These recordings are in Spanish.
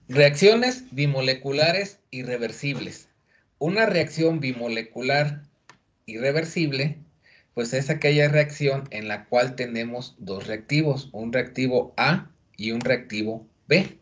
Reacciones bimoleculares irreversibles. Una reacción bimolecular irreversible, pues es aquella reacción en la cual tenemos dos reactivos, un reactivo A y un reactivo B.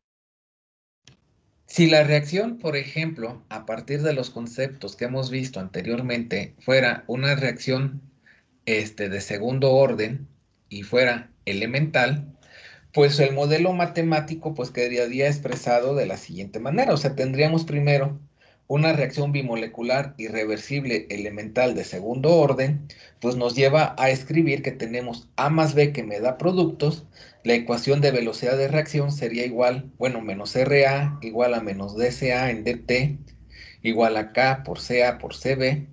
Si la reacción, por ejemplo, a partir de los conceptos que hemos visto anteriormente, fuera una reacción de segundo orden y fuera elemental, pues el modelo matemático pues quedaría expresado de la siguiente manera. O sea, tendríamos primero una reacción bimolecular irreversible elemental de segundo orden, pues nos lleva a escribir que tenemos A más B que me da productos. La ecuación de velocidad de reacción sería igual, bueno, menos RA igual a menos DCA en DT igual a K por CA por CB.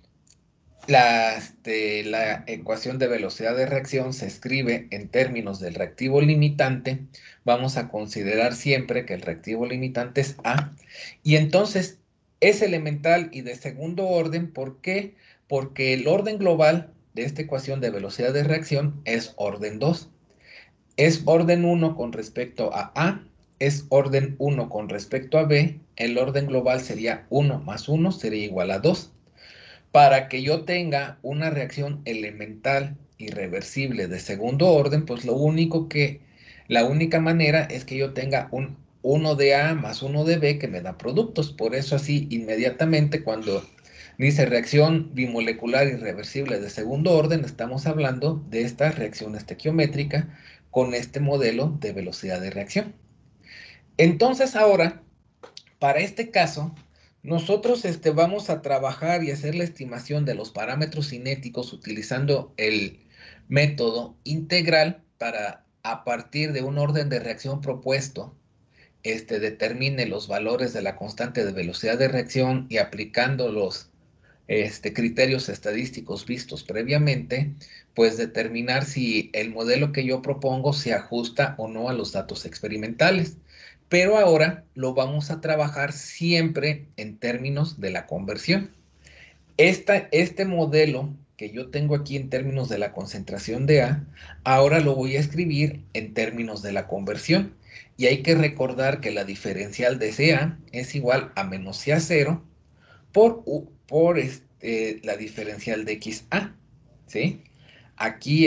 La ecuación de velocidad de reacción se escribe en términos del reactivo limitante. Vamos a considerar siempre que el reactivo limitante es A. Y entonces es elemental y de segundo orden. ¿Por qué? Porque el orden global de esta ecuación de velocidad de reacción es orden 2. Es orden 1 con respecto a A. Es orden 1 con respecto a B. El orden global sería 1 más 1 sería igual a 2. Para que yo tenga una reacción elemental irreversible de segundo orden, pues la única manera es que yo tenga un 1 de A más 1 de B que me da productos. Por eso así, inmediatamente cuando dice reacción bimolecular irreversible de segundo orden, estamos hablando de esta reacción estequiométrica con este modelo de velocidad de reacción. Entonces ahora, para este caso, nosotros vamos a trabajar y hacer la estimación de los parámetros cinéticos utilizando el método integral para, a partir de un orden de reacción propuesto, determine los valores de la constante de velocidad de reacción y aplicando los criterios estadísticos vistos previamente, pues determinar si el modelo que yo propongo se ajusta o no a los datos experimentales. Pero ahora lo vamos a trabajar siempre en términos de la conversión. Este modelo que yo tengo aquí en términos de la concentración de A, ahora lo voy a escribir en términos de la conversión. Y hay que recordar que la diferencial de CA es igual a menos CA0 por la diferencial de XA, ¿sí? Aquí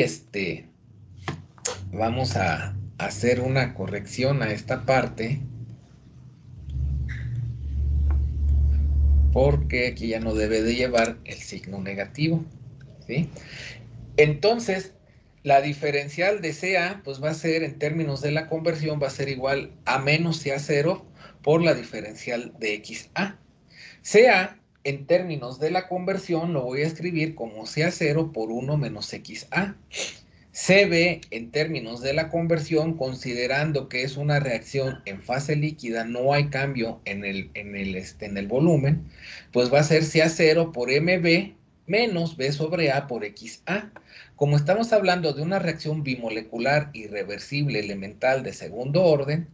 vamos a hacer una corrección a esta parte, porque aquí ya no debe de llevar el signo negativo, ¿sí? Entonces, la diferencial de CA, pues va a ser, en términos de la conversión, va a ser igual a menos CA0 por la diferencial de XA. CA, en términos de la conversión, lo voy a escribir como CA0 por 1 menos XA. CB, en términos de la conversión, considerando que es una reacción en fase líquida, no hay cambio en el volumen, pues va a ser CA0 por MB menos B sobre A por XA. Como estamos hablando de una reacción bimolecular irreversible elemental de segundo orden,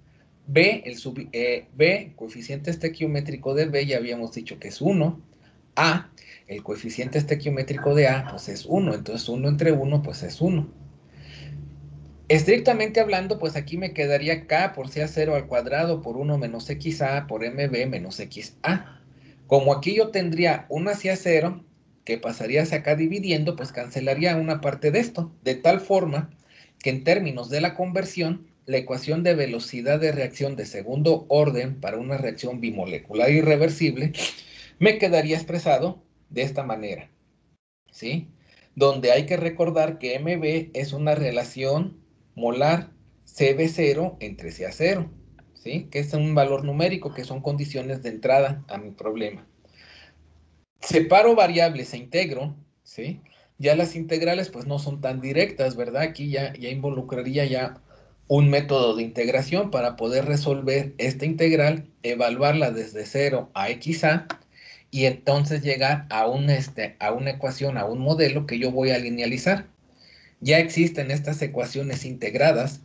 B, coeficiente estequiométrico de B, ya habíamos dicho que es 1. A, el coeficiente estequiométrico de A, pues es 1. Entonces 1 entre 1, pues es 1. Estrictamente hablando, pues aquí me quedaría K por CA0 al cuadrado por 1 menos XA por MB menos XA. Como aquí yo tendría una CA0 que pasaría hacia acá dividiendo, pues cancelaría una parte de esto, de tal forma que en términos de la conversión, la ecuación de velocidad de reacción de segundo orden para una reacción bimolecular irreversible me quedaría expresado de esta manera, ¿sí? Donde hay que recordar que MB es una relación molar CB0 entre CA0, ¿sí? Que es un valor numérico, que son condiciones de entrada a mi problema. Separo variables e integro, ¿sí? Ya las integrales pues no son tan directas, ¿verdad? Aquí ya involucraría ya un método de integración para poder resolver esta integral, evaluarla desde 0 a XA y entonces llegar a una ecuación, a un modelo que yo voy a linealizar. Ya existen estas ecuaciones integradas,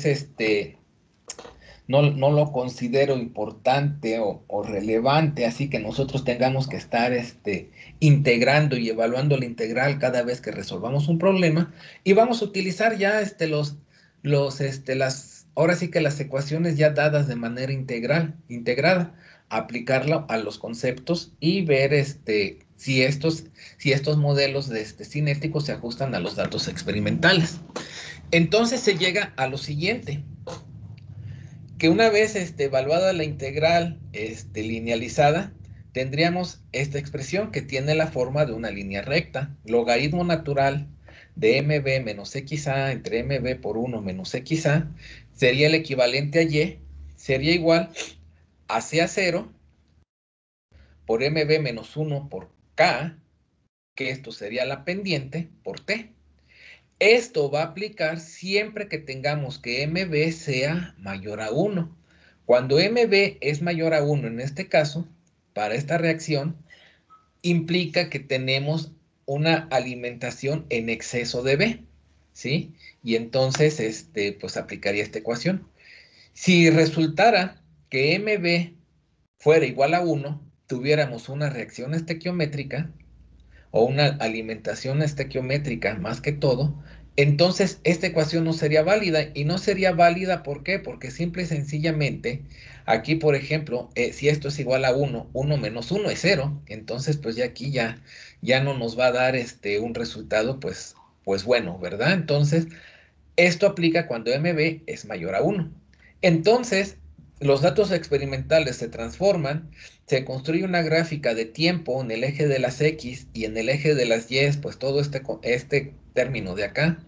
no lo considero importante o relevante, así que nosotros tengamos que estar integrando y evaluando la integral cada vez que resolvamos un problema, y vamos a utilizar ya las ahora sí que las ecuaciones ya dadas de manera integrada, aplicarla a los conceptos y ver si estos modelos cinéticos se ajustan a los datos experimentales. Entonces se llega a lo siguiente, que una vez evaluada la integral linealizada, tendríamos esta expresión que tiene la forma de una línea recta, logaritmo natural de mb menos xa entre mb por 1 menos xa, sería el equivalente a y, sería igual a CA0 por mb menos 1 por k, que esto sería la pendiente, por t. Esto va a aplicar siempre que tengamos que mb sea mayor a 1. Cuando mb es mayor a 1, en este caso, para esta reacción, implica que tenemos una alimentación en exceso de B, ¿sí? Y entonces, pues aplicaría esta ecuación. Si resultara que mb fuera igual a 1, tuviéramos una reacción estequiométrica, o una alimentación estequiométrica más que todo, entonces esta ecuación no sería válida. Y no sería válida, ¿por qué? Porque simple y sencillamente, aquí por ejemplo, si esto es igual a 1, 1 menos 1 es 0, entonces pues ya aquí ya no nos va a dar un resultado pues bueno, ¿verdad? Entonces, esto aplica cuando MB es mayor a 1. Entonces, los datos experimentales se transforman, se construye una gráfica de tiempo en el eje de las X y en el eje de las Y, pues todo este término de acá.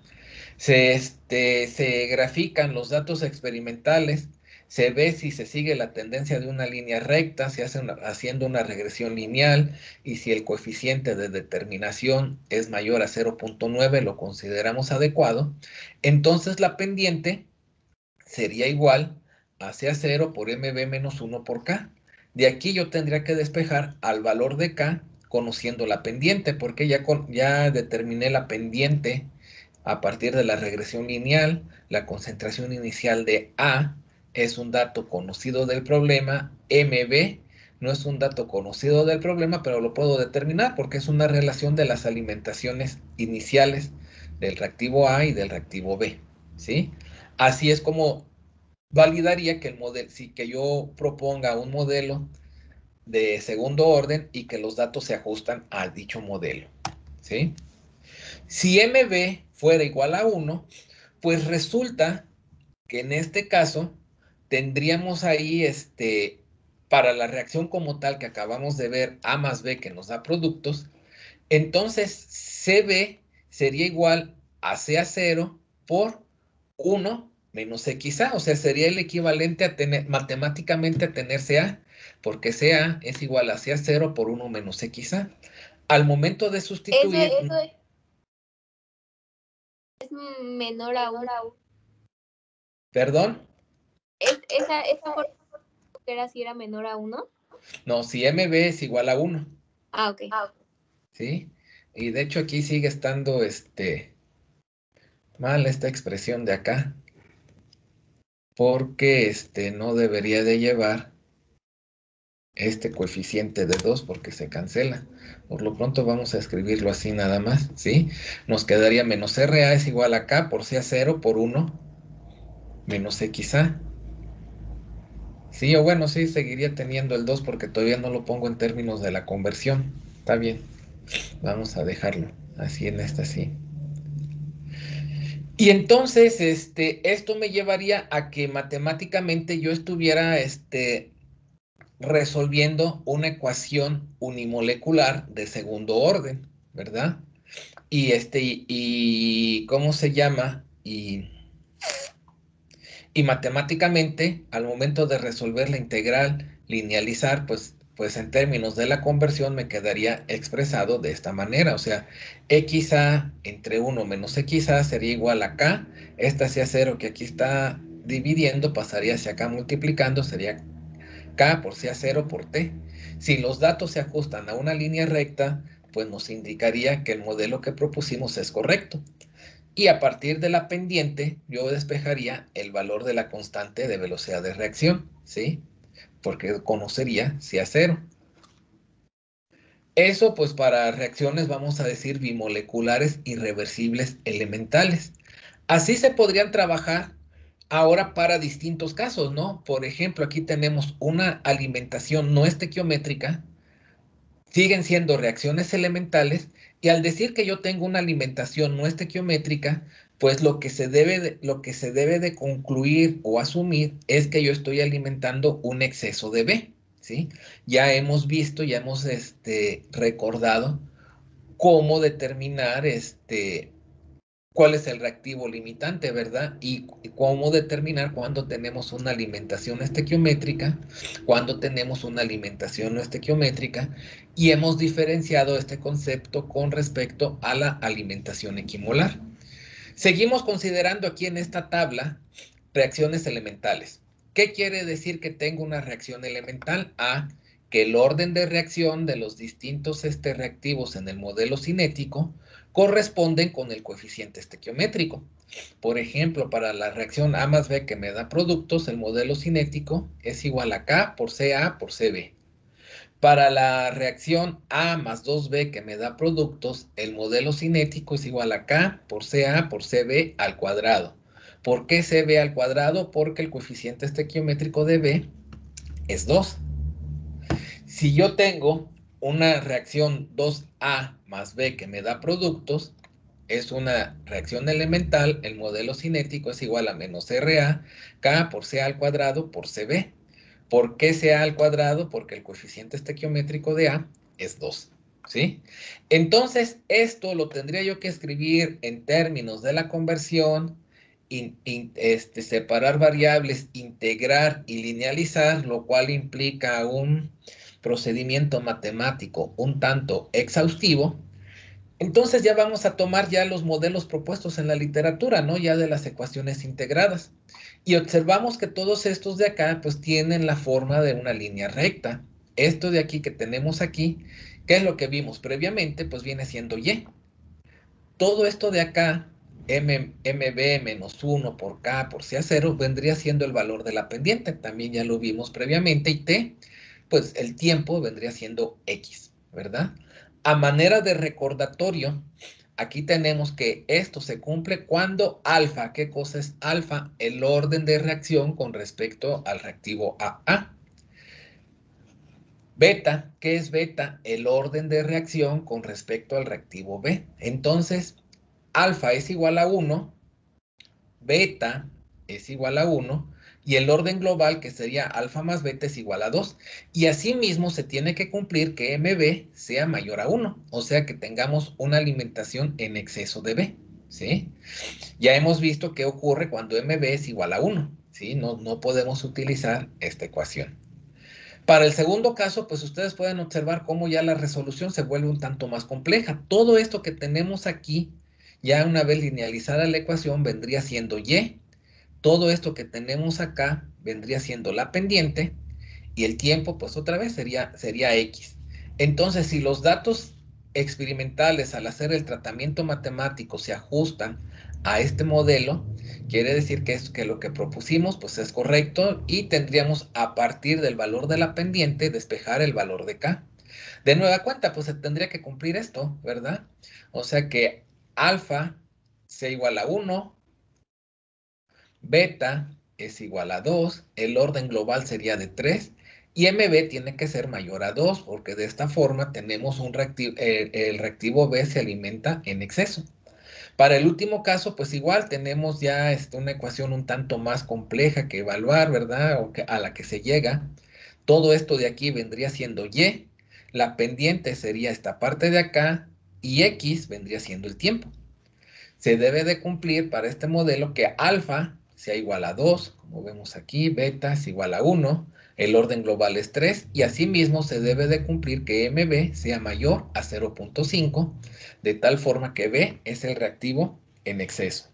Se grafican los datos experimentales, se ve si se sigue la tendencia de una línea recta, se hace haciendo una regresión lineal, y si el coeficiente de determinación es mayor a 0.9, lo consideramos adecuado. Entonces la pendiente sería igual a CA0 por MB menos 1 por K. De aquí yo tendría que despejar al valor de K conociendo la pendiente, porque ya determiné la pendiente a partir de la regresión lineal. La concentración inicial de A es un dato conocido del problema. MB no es un dato conocido del problema, pero lo puedo determinar porque es una relación de las alimentaciones iniciales del reactivo A y del reactivo B, ¿sí? Así es como validaría que que yo proponga un modelo de segundo orden y que los datos se ajustan a dicho modelo, ¿sí? Si MB fuera igual a 1, pues resulta que en este caso tendríamos ahí, para la reacción como tal que acabamos de ver, A más B que nos da productos, entonces CB sería igual a CA0 por 1 menos XA, o sea, sería el equivalente a tener, matemáticamente a tener CA, porque CA es igual a CA0 por 1 menos XA. Al momento de sustituir... Eso es menor a 1. ¿Perdón? Esa forma que era si era menor a 1. No, si MB es igual a 1. Ah, ok. ¿Sí? Y de hecho aquí sigue estando mal esta expresión de acá, porque no debería de llevar este coeficiente de 2 porque se cancela. Por lo pronto vamos a escribirlo así nada más, ¿sí? Nos quedaría menos RA es igual a K por CA0 por 1 menos XA. Sí, o bueno, sí, seguiría teniendo el 2 porque todavía no lo pongo en términos de la conversión. Está bien, vamos a dejarlo así en esta, sí. Y entonces, esto me llevaría a que matemáticamente yo estuviera, resolviendo una ecuación unimolecular de segundo orden, ¿verdad? Y ¿cómo se llama? Y matemáticamente, al momento de resolver la integral, linealizar, pues en términos de la conversión me quedaría expresado de esta manera. O sea, XA entre 1 menos XA sería igual a K. Esta hacia 0 que aquí está dividiendo, pasaría hacia acá multiplicando, sería K por CA0 por T. Si los datos se ajustan a una línea recta, pues nos indicaría que el modelo que propusimos es correcto. Y a partir de la pendiente, yo despejaría el valor de la constante de velocidad de reacción, ¿sí? Porque conocería CA0. Eso, pues, para reacciones, vamos a decir, bimoleculares irreversibles elementales. Así se podrían trabajar Ahora para distintos casos, ¿no? Por ejemplo, aquí tenemos una alimentación no estequiométrica, siguen siendo reacciones elementales, y al decir que yo tengo una alimentación no estequiométrica, pues lo que se debe de concluir o asumir es que yo estoy alimentando un exceso de B, ¿sí? Ya hemos visto, ya hemos recordado cómo determinar cuál es el reactivo limitante, ¿verdad? Y cómo determinar cuándo tenemos una alimentación estequiométrica, cuándo tenemos una alimentación no estequiométrica, y hemos diferenciado este concepto con respecto a la alimentación equimolar. Seguimos considerando aquí en esta tabla reacciones elementales. ¿Qué quiere decir que tengo una reacción elemental? Que el orden de reacción de los distintos reactivos en el modelo cinético corresponden con el coeficiente estequiométrico. Por ejemplo, para la reacción A más B que me da productos, el modelo cinético es igual a K por CA por CB. Para la reacción A más 2B que me da productos, el modelo cinético es igual a K por CA por CB al cuadrado. ¿Por qué CB al cuadrado? Porque el coeficiente estequiométrico de B es 2. Si yo tengo una reacción 2A más B que me da productos, es una reacción elemental, el modelo cinético es igual a menos RA, K por CA al cuadrado por CB. ¿Por qué CA al cuadrado? Porque el coeficiente estequiométrico de A es 2, ¿sí? Entonces, esto lo tendría yo que escribir en términos de la conversión, separar variables, integrar y linealizar, lo cual implica un procedimiento matemático un tanto exhaustivo. Entonces ya vamos a tomar ya los modelos propuestos en la literatura, ¿no? Ya de las ecuaciones integradas. Y observamos que todos estos de acá, pues tienen la forma de una línea recta. Esto de aquí que tenemos aquí, ¿qué es lo que vimos previamente? Pues viene siendo Y. Todo esto de acá, MB menos 1 por K por CA0, vendría siendo el valor de la pendiente. También ya lo vimos previamente. Y T, pues el tiempo vendría siendo X, ¿verdad? A manera de recordatorio, aquí tenemos que esto se cumple cuando alfa, ¿qué cosa es alfa? El orden de reacción con respecto al reactivo AA. Beta, ¿qué es beta? El orden de reacción con respecto al reactivo B. Entonces, alfa es igual a 1, beta es igual a 1, y el orden global, que sería alfa más beta, es igual a 2. Y asimismo se tiene que cumplir que MB sea mayor a 1, o sea que tengamos una alimentación en exceso de B, ¿sí? Ya hemos visto qué ocurre cuando MB es igual a 1, ¿sí? No podemos utilizar esta ecuación. Para el segundo caso, pues ustedes pueden observar cómo ya la resolución se vuelve un tanto más compleja. Todo esto que tenemos aquí, ya una vez linealizada la ecuación, vendría siendo Y. Todo esto que tenemos acá vendría siendo la pendiente, y el tiempo, pues otra vez sería X. Entonces, si los datos experimentales al hacer el tratamiento matemático se ajustan a este modelo, quiere decir que lo que propusimos pues es correcto, y tendríamos a partir del valor de la pendiente despejar el valor de K. De nueva cuenta, pues se tendría que cumplir esto, ¿verdad? O sea que alfa sea igual a 1, beta es igual a 2, el orden global sería de 3, y MB tiene que ser mayor a 2, porque de esta forma tenemos el reactivo B se alimenta en exceso. Para el último caso, pues igual tenemos ya una ecuación un tanto más compleja que evaluar, ¿verdad? A la que se llega. Todo esto de aquí vendría siendo Y, la pendiente sería esta parte de acá, y X vendría siendo el tiempo. Se debe de cumplir para este modelo que alfa sea igual a 2, como vemos aquí, beta es igual a 1, el orden global es 3, y asimismo se debe de cumplir que MB sea mayor a 0.5, de tal forma que B es el reactivo en exceso.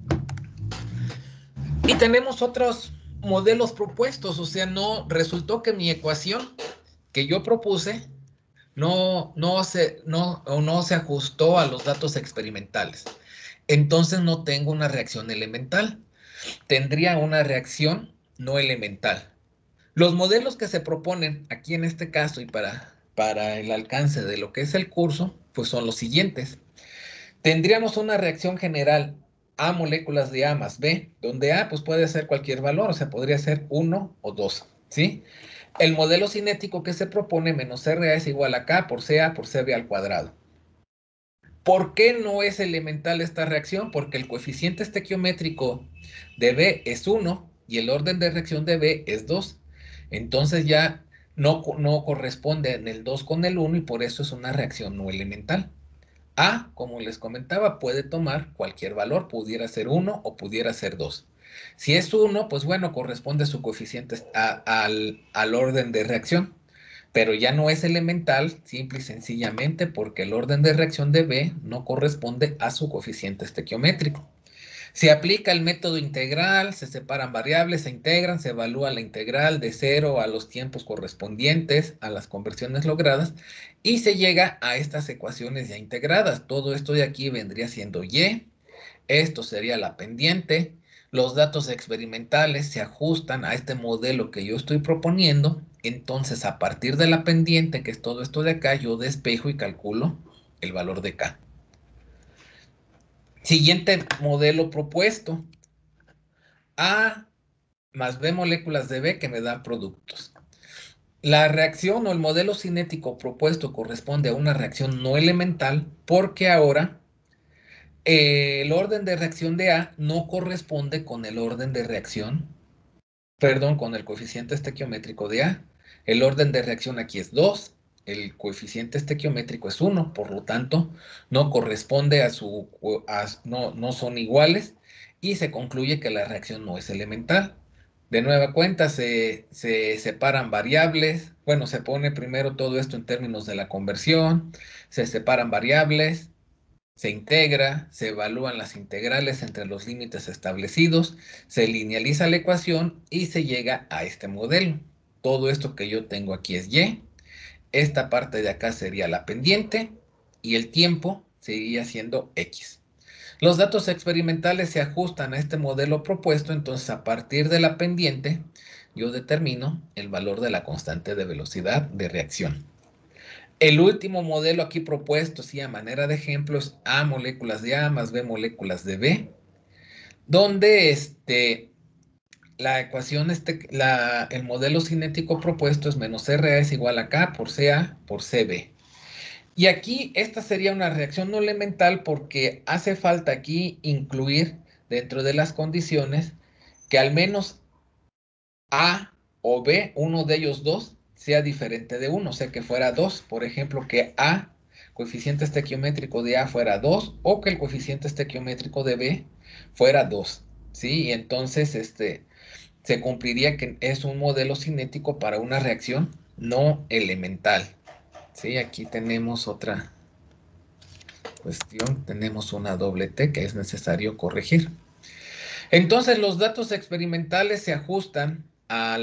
Y tenemos otros modelos propuestos, o sea, no resultó que mi ecuación que yo propuse no se ajustó a los datos experimentales. Entonces no tengo una reacción elemental. Tendría una reacción no elemental. Los modelos que se proponen aquí en este caso y para el alcance de lo que es el curso, pues son los siguientes. Tendríamos una reacción general A moléculas de A más B, donde A pues puede ser cualquier valor, o sea, podría ser 1 o 2, ¿sí? El modelo cinético que se propone menos RA es igual a K por CA por CB al cuadrado. ¿Por qué no es elemental esta reacción? Porque el coeficiente estequiométrico de B es 1 y el orden de reacción de B es 2. Entonces ya no corresponde en el 2 con el 1 y por eso es una reacción no elemental. A, como les comentaba, puede tomar cualquier valor, pudiera ser 1 o pudiera ser 2. Si es 1, pues bueno, corresponde su coeficiente al orden de reacción, pero ya no es elemental, simple y sencillamente porque el orden de reacción de B no corresponde a su coeficiente estequiométrico. Se aplica el método integral, se separan variables, se integran, se evalúa la integral de 0 a los tiempos correspondientes a las conversiones logradas y se llega a estas ecuaciones ya integradas. Todo esto de aquí vendría siendo Y, esto sería la pendiente, los datos experimentales se ajustan a este modelo que yo estoy proponiendo, entonces a partir de la pendiente, que es todo esto de acá, yo despejo y calculo el valor de K. Siguiente modelo propuesto. A más B moléculas de B que me dan productos. La reacción o el modelo cinético propuesto corresponde a una reacción no elemental porque ahora el orden de reacción de A no corresponde con el orden de reacción, perdón, con el coeficiente estequiométrico de A. El orden de reacción aquí es 2, el coeficiente estequiométrico es 1, por lo tanto no corresponde no son iguales y se concluye que la reacción no es elemental. De nueva cuenta se separan variables, bueno, se pone primero todo esto en términos de la conversión, se separan variables, se integra, se evalúan las integrales entre los límites establecidos, se linealiza la ecuación y se llega a este modelo. Todo esto que yo tengo aquí es Y, esta parte de acá sería la pendiente y el tiempo seguiría siendo X. Los datos experimentales se ajustan a este modelo propuesto, entonces a partir de la pendiente yo determino el valor de la constante de velocidad de reacción. El último modelo aquí propuesto, sí, a manera de ejemplo, es A moléculas de A más B moléculas de B, donde la ecuación, el modelo cinético propuesto es menos RA es igual a K por CA por CB. Y aquí esta sería una reacción no elemental porque hace falta aquí incluir dentro de las condiciones que al menos A o B, uno de ellos dos, sea diferente de 1, o sea que fuera 2. Por ejemplo, que A, coeficiente estequiométrico de A fuera 2 o que el coeficiente estequiométrico de B fuera 2. ¿Sí? Y entonces se cumpliría que es un modelo cinético para una reacción no elemental. ¿Sí? Aquí tenemos otra cuestión, tenemos una doble T que es necesario corregir. Entonces los datos experimentales se ajustan a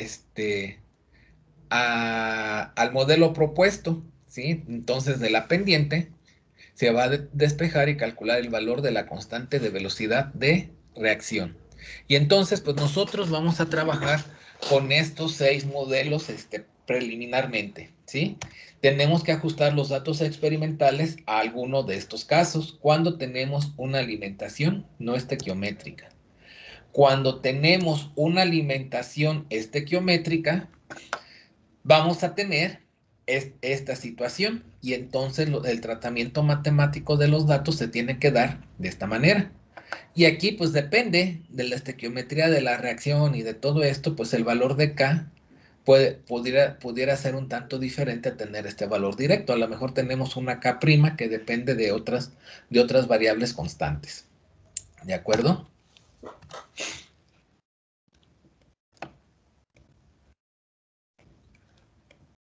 al modelo propuesto, ¿sí? Entonces de la pendiente se va a despejar y calcular el valor de la constante de velocidad de reacción. Y entonces pues nosotros vamos a trabajar con estos 6 modelos preliminarmente, ¿sí? Tenemos que ajustar los datos experimentales a alguno de estos casos cuando tenemos una alimentación no estequiométrica. Cuando tenemos una alimentación estequiométrica, vamos a tener esta situación y entonces el tratamiento matemático de los datos se tiene que dar de esta manera. Y aquí pues depende de la estequiometría de la reacción y de todo esto, pues el valor de K pudiera ser un tanto diferente a tener este valor directo. A lo mejor tenemos una K' que depende de otras variables constantes. ¿De acuerdo?